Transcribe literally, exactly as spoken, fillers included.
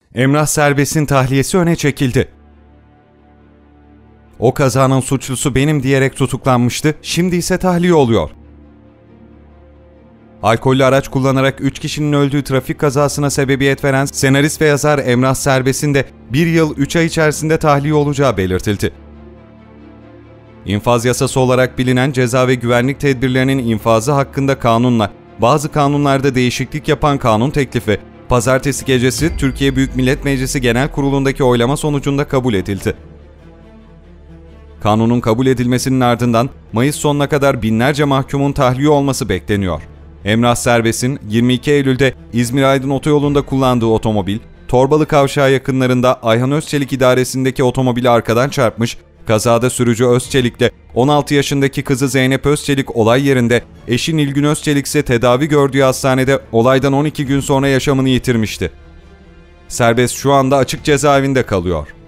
Emrah Serbest'in tahliyesi öne çekildi. O kazanın suçlusu benim diyerek tutuklanmıştı, şimdi ise tahliye oluyor. Alkollü araç kullanarak üç kişinin öldüğü trafik kazasına sebebiyet veren senarist ve yazar Emrah Serbest'in de bir yıl üç ay içerisinde tahliye olacağı belirtildi. İnfaz yasası olarak bilinen ceza ve güvenlik tedbirlerinin infazı hakkında kanunla bazı kanunlarda değişiklik yapan kanun teklifi, pazartesi gecesi Türkiye Büyük Millet Meclisi Genel Kurulu'ndaki oylama sonucunda kabul edildi. Kanunun kabul edilmesinin ardından Mayıs sonuna kadar binlerce mahkumun tahliye olması bekleniyor. Emrah Serbest'in yirmi iki Eylül'de İzmir-Aydın otoyolunda kullandığı otomobil, Torbalı Kavşağı yakınlarında Ayhan Özçelik idaresindeki otomobili arkadan çarpmış, kazada sürücü Özçelik'le on altı yaşındaki kızı Zeynep Özçelik olay yerinde, eşi Nilgün Özçelik ise tedavi gördüğü hastanede olaydan on iki gün sonra yaşamını yitirmişti. Serbest şu anda açık cezaevinde kalıyor.